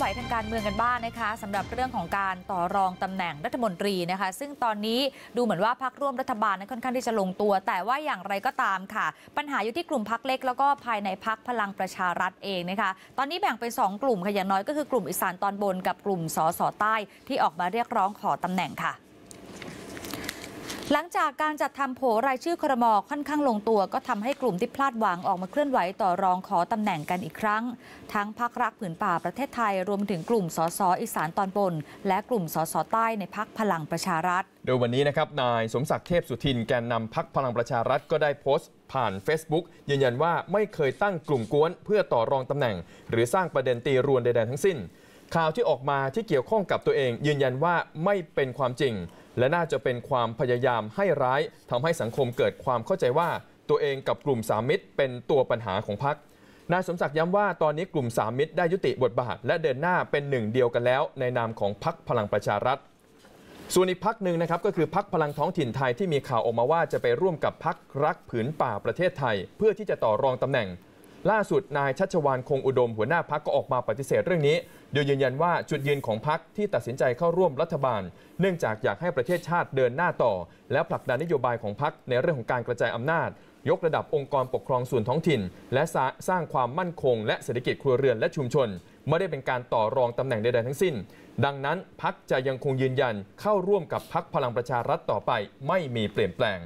ไหวทางการเมืองกันบ้างนะคะสำหรับเรื่องของการต่อรองตำแหน่งรัฐมนตรีนะคะซึ่งตอนนี้ดูเหมือนว่าพรรคร่วมรัฐบาลนั้นค่อนข้างที่จะลงตัวแต่ว่าอย่างไรก็ตามค่ะปัญหาอยู่ที่กลุ่มพรรคเล็กแล้วก็ภายในพรรคพลังประชารัฐเองนะคะตอนนี้แบ่งเป็น2กลุ่มค่ะอย่างน้อยก็คือกลุ่มอีสานตอนบนกับกลุ่มสสใต้ที่ออกมาเรียกร้องขอตำแหน่งค่ะหลังจากการจัดทำโผรายชื่อครม.ค่อนข้างลงตัวก็ทำให้กลุ่มที่พลาดหวังออกมาเคลื่อนไหวต่อรองขอตำแหน่งกันอีกครั้งทั้งพรรครักผืนป่าประเทศไทยรวมถึงกลุ่มสสอีสานตอนบนและกลุ่มสสใต้ในพรรคพลังประชารัฐโดยวันนี้นะครับนายสมศักดิ์เทพสุทินแกนนำพรรคพลังประชารัฐก็ได้โพสต์ผ่าน Facebook ยืนยันว่าไม่เคยตั้งกลุ่มกวนเพื่อต่อรองตำแหน่งหรือสร้างประเด็นตีรวนใดๆทั้งสิ้นข่าวที่ออกมาที่เกี่ยวข้องกับตัวเองยืนยันว่าไม่เป็นความจริงและน่าจะเป็นความพยายามให้ร้ายทำให้สังคมเกิดความเข้าใจว่าตัวเองกับกลุ่มสามมิตรเป็นตัวปัญหาของพรรคนายสมศักดิ์ย้ำว่าตอนนี้กลุ่มสามมิตรได้ยุติบทบาทและเดินหน้าเป็นหนึ่งเดียวกันแล้วในนามของพรรคพลังประชารัฐส่วนอีกพรรคหนึ่งนะครับก็คือพรรคพลังท้องถิ่นไทยที่มีข่าวออกมาว่าจะไปร่วมกับพรรครักผืนป่าประเทศไทยเพื่อที่จะต่อรองตำแหน่งล่าสุดนายชัชวาลคงอุดมหัวหน้าพรรคก็ออกมาปฏิเสธเรื่องนี้โดยยืนยันว่าจุดยืนของพรรคที่ตัดสินใจเข้าร่วมรัฐบาลเนื่องจากอยากให้ประเทศชาติเดินหน้าต่อและผลักดันนโยบายของพรรคในเรื่องของการกระจายอำนาจยกระดับองค์กรปกครองส่วนท้องถิ่นและสร้างความมั่นคงและเศรษฐกิจครัวเรือนและชุมชนไม่ได้เป็นการต่อรองตำแหน่งใดๆทั้งสิ้นดังนั้นพรรคจะยังคงยืนยันเข้าร่วมกับพรรคพลังประชารัฐต่อไปไม่มีเปลี่ยนแปลง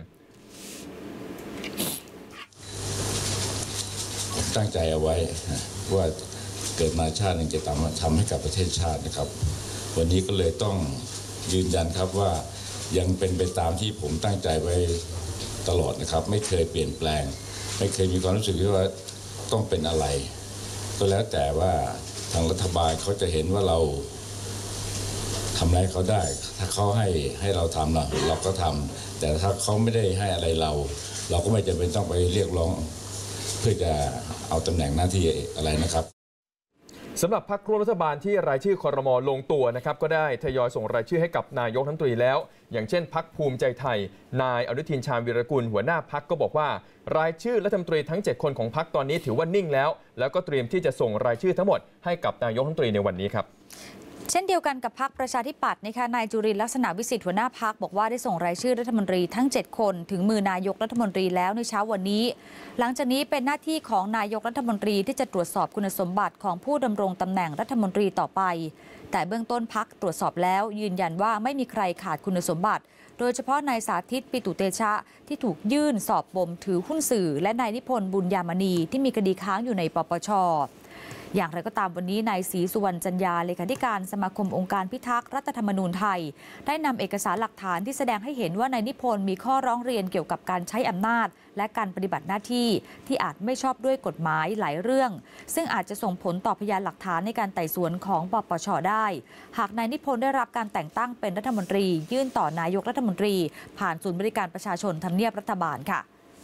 ตั้งใจเอาไว้ว่าเกิดมาชาติหนึ่งจะทำให้กับประเทศชาตินะครับวันนี้ก็เลยต้องยืนยันครับว่ายังเป็นไปตามที่ผมตั้งใจไว้ตลอดนะครับไม่เคยเปลี่ยนแปลงไม่เคยมีความรู้สึกว่าต้องเป็นอะไรก็แล้วแต่ว่าทางรัฐบาลเขาจะเห็นว่าเราทำอะไรเขาได้ถ้าเขาให้เราทำเราก็ทำแต่ถ้าเขาไม่ได้ให้อะไรเราก็ไม่จำเป็นต้องไปเรียกร้องเพื่อจะเอาตำแหน่งหน้าที่อะไรนะครับสำหรับพรรคร่วมรัฐบาลที่รายชื่อครม.ลงตัวนะครับก็ได้ทยอยส่งรายชื่อให้กับนายกรัฐมนตรีแล้วอย่างเช่นพรรคภูมิใจไทยนายอนุทินชาญวีรกุลหัวหน้าพรรคก็บอกว่ารายชื่อรัฐมนตรีทั้ง7คนของพรรคตอนนี้ถือว่านิ่งแล้วก็เตรียมที่จะส่งรายชื่อทั้งหมดให้กับนายกรัฐมนตรีในวันนี้ครับเช่นเดียวกันกับพรรคประชาธิปัตย์นะคะนายจุรินทร์ลักษณะวิสิทธิ์หัวหน้าพรรคบอกว่าได้ส่งรายชื่อรัฐมนตรีทั้ง7คนถึงมือนายกรัฐมนตรีแล้วในเช้าวันนี้หลังจากนี้เป็นหน้าที่ของนายกรัฐมนตรีที่จะตรวจสอบคุณสมบัติของผู้ดำรงตำแหน่งรัฐมนตรีต่อไปแต่เบื้องต้นพรรคตรวจสอบแล้วยืนยันว่าไม่มีใครขาดคุณสมบัติโดยเฉพาะนายสาธิตปิตุเตชะที่ถูกยื่นสอบปมถือหุ้นสื่อและนายนิพนธ์บุญยามณีที่มีคดีค้างอยู่ในปปช.อย่างไรก็ตามวันนี้นายศรีสุวรรณจันยาเลขาธิการสมาคมองค์การพิทักษ์รัฐธรรมนูญไทยได้นำเอกสารหลักฐานที่แสดงให้เห็นว่านายนิพนธ์มีข้อร้องเรียนเกี่ยวกับการใช้อำนาจและการปฏิบัติหน้าที่ที่อาจไม่ชอบด้วยกฎหมายหลายเรื่องซึ่งอาจจะส่งผลต่อพยานหลักฐานในการไต่สวนของปปช.ได้หากนายนิพนธ์ได้รับการแต่งตั้งเป็นรัฐมนตรียื่นต่อนายกรัฐมนตรีผ่านศูนย์บริการประชาชนทำเนียบรัฐบาลค่ะ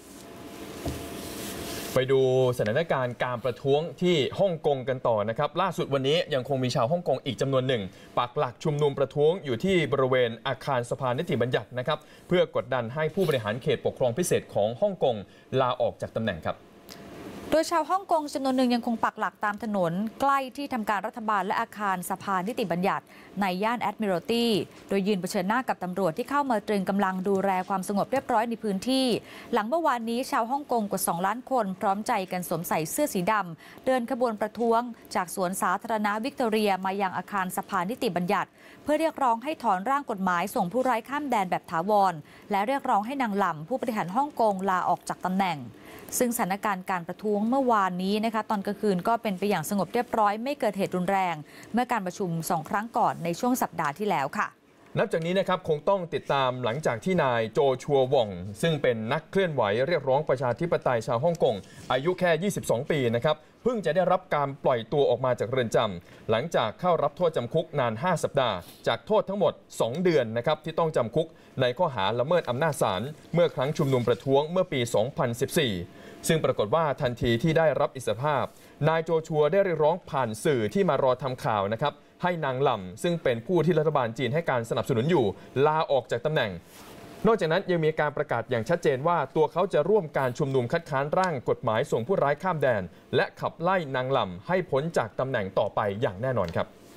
ไปดูสถานการณ์การประท้วงที่ฮ่องกงกันต่อนะครับล่าสุดวันนี้ยังคงมีชาวฮ่องกงอีกจำนวนหนึ่งปักหลักชุมนุมประท้วงอยู่ที่บริเวณอาคารสภานิติบัญญัตินะครับเพื่อกดดันให้ผู้บริหารเขตปกครองพิเศษของฮ่องกงลาออกจากตำแหน่งครับโดยชาวฮ่องกงจำนวนหนึ่งยังคงปักหลักตามถนนใกล้ที่ทำการรัฐบาลและอาคารสภานิติบัญญัติในย่านแอดมิรัลตี้โดยยืนเผชิญหน้ากับตำรวจที่เข้ามาตรึงกำลังดูแลความสงบเรียบร้อยในพื้นที่หลังเมื่อวานนี้ชาวฮ่องกงกว่า2 ล้านคนพร้อมใจกันสวมใส่เสื้อสีดำเดินขบวนประท้วงจากสวนสาธารณะวิกตอเรียมายังอาคารสภานิติบัญญัติเพื่อเรียกร้องให้ถอนร่างกฎหมายส่งผู้ร้ายข้ามแดนแบบถาวรและเรียกร้องให้นางหล่ำผู้บริหารฮ่องกงลาออกจากตำแหน่งซึ่งสถานการณ์การประท้วงเมื่อวานนี้นะคะตอนกลางคืนก็เป็นไปอย่างสงบเรียบร้อยไม่เกิดเหตุรุนแรงเมื่อการประชุม2 ครั้งก่อนในช่วงสัปดาห์ที่แล้วค่ะนับจากนี้นะครับคงต้องติดตามหลังจากที่นายโจชัวว่องซึ่งเป็นนักเคลื่อนไหวเรียกร้องประชาธิปไตยชาวฮ่องกงอายุแค่22 ปีนะครับเพิ่งจะได้รับการปล่อยตัวออกมาจากเรือนจำหลังจากเข้ารับโทษจำคุกนาน5 สัปดาห์จากโทษทั้งหมด2 เดือนนะครับที่ต้องจำคุกในข้อหาละเมิดอำนาจศาลเมื่อครั้งชุมนุมประท้วงเมื่อปี 2014 ซึ่งปรากฏว่าทันทีที่ได้รับอิสรภาพนายโจชัวได้เรียกร้องผ่านสื่อที่มารอทำข่าวนะครับให้นางหล่ำซึ่งเป็นผู้ที่รัฐบาลจีนให้การสนับสนุนอยู่ลาออกจากตำแหน่ง นอกจากนั้นยังมีการประกาศอย่างชัดเจนว่าตัวเขาจะร่วมการชุมนุมคัดค้านร่างกฎหมายส่งผู้ร้ายข้ามแดนและขับไล่นางหล่ำให้พ้นจากตำแหน่งต่อไปอย่างแน่นอนครับ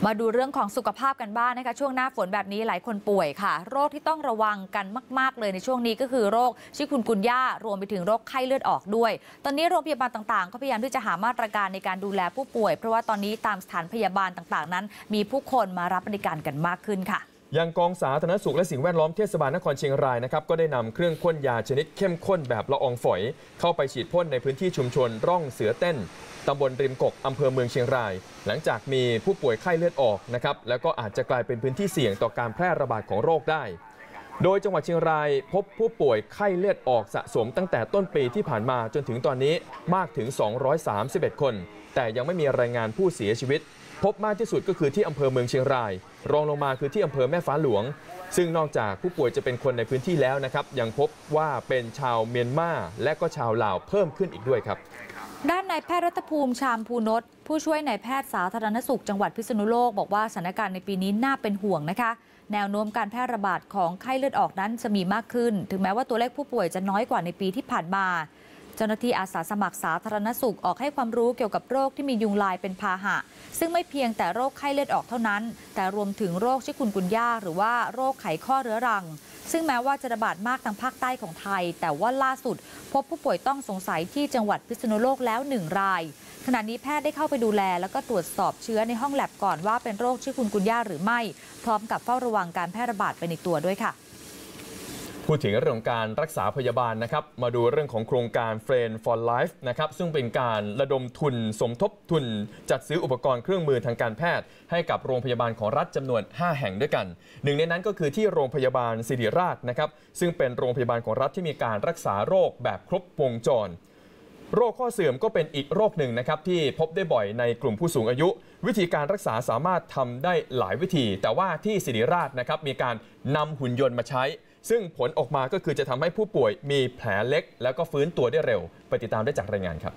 มาดูเรื่องของสุขภาพกันบ้างนะคะช่วงหน้าฝนแบบนี้หลายคนป่วยค่ะโรคที่ต้องระวังกันมากๆเลยในช่วงนี้ก็คือโรคชิคุนกุนย่ารวมไปถึงโรคไข้เลือดออกด้วยตอนนี้โรงพยาบาลต่างๆก็พยายามที่จะหามาตรการในการดูแลผู้ป่วยเพราะว่าตอนนี้ตามสถานพยาบาลต่างๆนั้นมีผู้คนมารับบริการกันมากขึ้นค่ะยังกองสาธารณสุขและสิ่งแวดล้อมเทศบาลนครเชียงรายนะครับก็ได้นำเครื่องพ่นยาชนิดเข้มข้นแบบละอองฝอยเข้าไปฉีดพ่นในพื้นที่ชุมชนร่องเสือเต้นตำบลริมกกอำเภอเมืองเชียงรายหลังจากมีผู้ป่วยไข้เลือดออกนะครับแล้วก็อาจจะกลายเป็นพื้นที่เสี่ยงต่อการแพร่ระบาดของโรคได้โดยจังหวัดเชียงรายพบผู้ป่วยไข้เลือดออกสะสมตั้งแต่ต้นปีที่ผ่านมาจนถึงตอนนี้มากถึง231คนแต่ยังไม่มีรายงานผู้เสียชีวิตพบมากที่สุดก็คือที่อำเภอเมืองเชียงรายรองลงมาคือที่อำเภอแม่ฟ้าหลวงซึ่งนอกจากผู้ป่วยจะเป็นคนในพื้นที่แล้วนะครับยังพบว่าเป็นชาวเมียนมาและก็ชาวลาวเพิ่มขึ้นอีกด้วยครับด้านนายแพทย์รัตภูมิชามภูนศผู้ช่วยนายแพทย์สาธารณสุขจังหวัดพิษณุโลกบอกว่าสถานการณ์ในปีนี้น่าเป็นห่วงนะคะแนวโน้มการแพร่ระบาดของไข้เลือดออกนั้นจะมีมากขึ้นถึงแม้ว่าตัวเลขผู้ป่วยจะน้อยกว่าในปีที่ผ่านมาเจ้าหน้าที่อาสาสมัครสาธารณสุขออกให้ความรู้เกี่ยวกับโรคที่มียุงลายเป็นพาหะซึ่งไม่เพียงแต่โรคไข้เลือดออกเท่านั้นแต่รวมถึงโรคชิคุนกุนย่าหรือว่าโรคไขข้อเรื้อรังซึ่งแม้ว่าจะระบาดมากทางภาคใต้ของไทยแต่ว่าล่าสุดพบผู้ป่วยต้องสงสัยที่จังหวัดพิษณุโลกแล้ว1 รายขณะนี้แพทย์ได้เข้าไปดูแลแล้วก็ตรวจสอบเชื้อในห้องแลบก่อนว่าเป็นโรคชิคุนกุนย่าหรือไม่พร้อมกับเฝ้าระวังการแพร่ระบาดไปในตัวด้วยค่ะพูดถึงเรื่องของการรักษาพยาบาลนะครับมาดูเรื่องของโครงการ Friend for Life นะครับซึ่งเป็นการระดมทุนสมทบทุนจัดซื้ออุปกรณ์เครื่องมือทางการแพทย์ให้กับโรงพยาบาลของรัฐจำนวน5 แห่งด้วยกันหนึ่งในนั้นก็คือที่โรงพยาบาลศิริราชนะครับซึ่งเป็นโรงพยาบาลของรัฐที่มีการรักษาโรคแบบครบวงจรโรคข้อเสื่อมก็เป็นอีกโรคหนึ่งนะครับที่พบได้บ่อยในกลุ่มผู้สูงอายุวิธีการรักษาสามารถทำได้หลายวิธีแต่ว่าที่ศิริราชนะครับมีการนำหุ่นยนต์มาใช้ซึ่งผลออกมาก็คือจะทำให้ผู้ป่วยมีแผลเล็กแล้วก็ฟื้นตัวได้เร็วไปติดตามได้จากรายงานครับ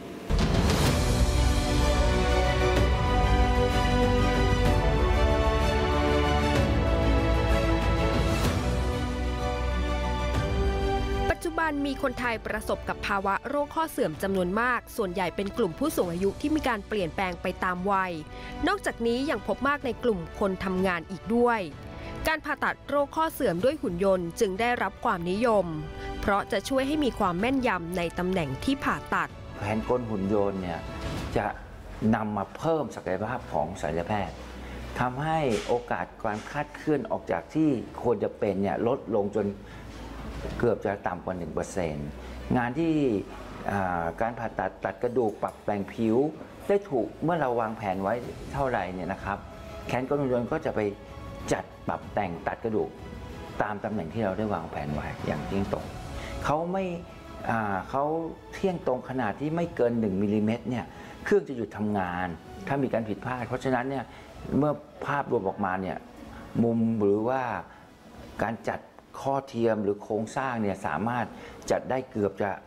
ปัจจุบันมีคนไทยประสบกับภาวะโรคข้อเสื่อมจำนวนมากส่วนใหญ่เป็นกลุ่มผู้สูงอายุที่มีการเปลี่ยนแปลงไปตามวัยนอกจากนี้ยังพบมากในกลุ่มคนทำงานอีกด้วยการผ่าตัดโรคข้อเสื่อมด้วยหุ่นยนต์จึงได้รับความนิยมเพราะจะช่วยให้มีความแม่นยำในตำแหน่งที่ผ่าตัดแผนกลหุ่นยนต์เนี่ยจะนำมาเพิ่มศักยภาพของศัลยแพทย์ทำให้โอกาสการคลาดเคลื่อนออกจากที่ควรจะเป็นเนี่ยลดลงจนเกือบจะต่ำกว่า 1% งานที่การผ่าตัดกระดูกปรับแปลงผิวได้ถูกเมื่อเราวางแผนไว้เท่าไหร่เนี่ยนะครับแขนกลหุ่นยนต์ก็จะไปจัดปรับแต่งตัดกระดูกตามตำแหน่งที่เราได้วางแผนไว้อย่างเที่ยงตรงเขาเที่ยงตรงขนาดที่ไม่เกิน1 มิลลิเมตรเนี่ยเครื่องจะหยุดทำงานถ้ามีการผิดพลาดเพราะฉะนั้นเนี่ยเมื่อภาพรวมออกมาเนี่ยมุมหรือว่าการจัดข้อเทียมหรือโครงสร้างเนี่ยสามารถจัดได้เกือบจะ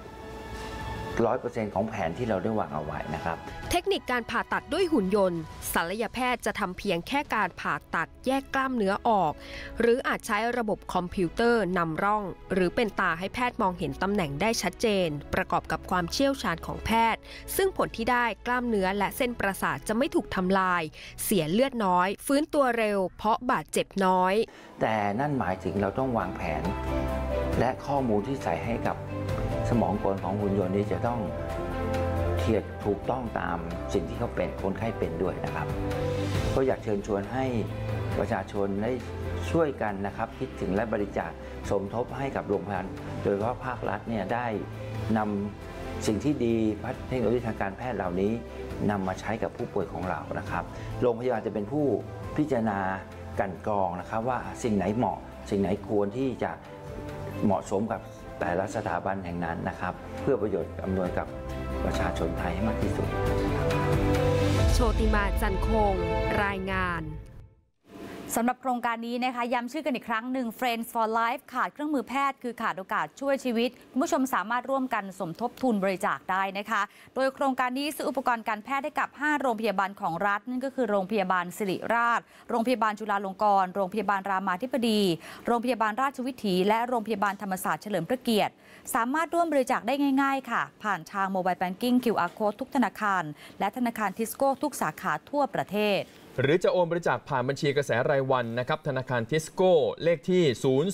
100% ของแผนที่เราได้วางเอาไว้นะครับเทคนิคการผ่าตัดด้วยหุ่นยนต์ศัลยแพทย์จะทำเพียงแค่การผ่าตัดแยกกล้ามเนื้อออกหรืออาจใช้ระบบคอมพิวเตอร์นำร่องหรือเป็นตาให้แพทย์มองเห็นตำแหน่งได้ชัดเจนประกอบกับความเชี่ยวชาญของแพทย์ซึ่งผลที่ได้กล้ามเนื้อและเส้นประสาทจะไม่ถูกทำลายเสียเลือดน้อยฟื้นตัวเร็วเพราะบาดเจ็บน้อยแต่นั่นหมายถึงเราต้องวางแผนและข้อมูลที่ใส่ให้กับสมองกลของหุ่นยนต์นี้จะต้องเทียบถูกต้องตามสิ่งที่เขาเป็นคนไข้เป็นด้วยนะครับก็อยากเชิญชวนให้ประชาชนได้ช่วยกันนะครับคิดถึงและบริจาคสมทบให้กับโรงพยาบาลโดยเฉพาะภาครัฐเนี่ยได้นำสิ่งที่ดีเทคโนโลยีทางการแพทย์เหล่านี้นำมาใช้กับผู้ป่วยของเรานะครับโรงพยาบาลจะเป็นผู้พิจารณากันกรองนะครับว่าสิ่งไหนเหมาะสิ่งไหนควรที่จะเหมาะสมกับแต่ละสถาบันแห่งนั้นนะครับเพื่อประโยชน์อำนวยกับประชาชนไทยให้มากที่สุดโชติมาจันคงรายงานสำหรับโครงการนี้นะคะย้ำชื่อกันอีกครั้งหนึ่ง Friends for Life ขาดเครื่องมือแพทย์คือขาดโอกาสช่วยชีวิตคุณผู้ชมสามารถร่วมกันสมทบทุนบริจาคได้นะคะโดยโครงการนี้ซื้ออุปกรณ์การแพทย์ให้กับ5โรงพยาบาลของรัฐนั่นก็คือโรงพยาบาลศิริราชโรงพยาบาลจุฬาลงกรณ์โรงพยาบาลรามาธิบดีโรงพยาบาลราชวิถีและโรงพยาบาลธรรมศาสตร์เฉลิมพระเกียรติสามารถร่วมบริจาคได้ง่ายๆค่ะผ่านทางโมบายแบงกิ้ง QR Code ทุกธนาคารและธนาคารทิสโก้ทุกสาขาทั่วประเทศหรือจะโอนบริจาคผ่านบัญชีกระแสรายวันนะครับธนาคารทิสโก้เลขที่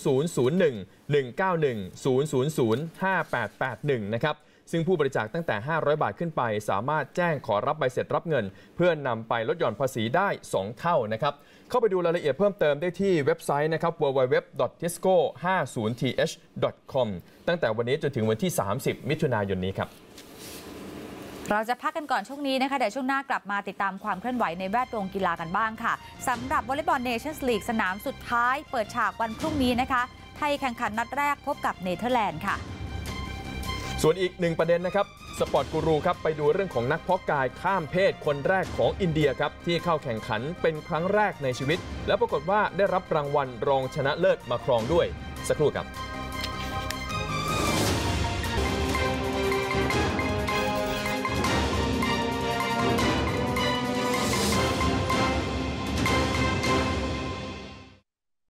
0001-191-000-5881 นะครับซึ่งผู้บริจาคตั้งแต่500 บาทขึ้นไปสามารถแจ้งขอรับใบเสร็จรับเงินเพื่อนำไปลดหย่อนภาษีได้2 เท่านะครับเข้าไปดูรายละเอียดเพิ่มเติมได้ที่เว็บไซต์นะครับ www.tisco50th.com ตั้งแต่วันนี้จนถึงวันที่30 มิถุนายนนี้ครับเราจะพักกันก่อนช่วงนี้นะคะเดี๋ยวช่วงหน้ากลับมาติดตามความเคลื่อนไหวในแวดวงกีฬากันบ้างค่ะสำหรับวอลเลย์บอลเนชั่นส์ลีกสนามสุดท้ายเปิดฉากวันพรุ่งนี้นะคะไทยแข่งขันนัดแรกพบกับเนเธอร์แลนด์ค่ะส่วนอีกหนึ่งประเด็นนะครับสปอร์ตกูรูครับไปดูเรื่องของนักเพาะกายข้ามเพศคนแรกของอินเดียครับที่เข้าแข่งขันเป็นครั้งแรกในชีวิตและปรากฏว่าได้รับรางวัลรองชนะเลิศมาครองด้วยสักครู่ครับ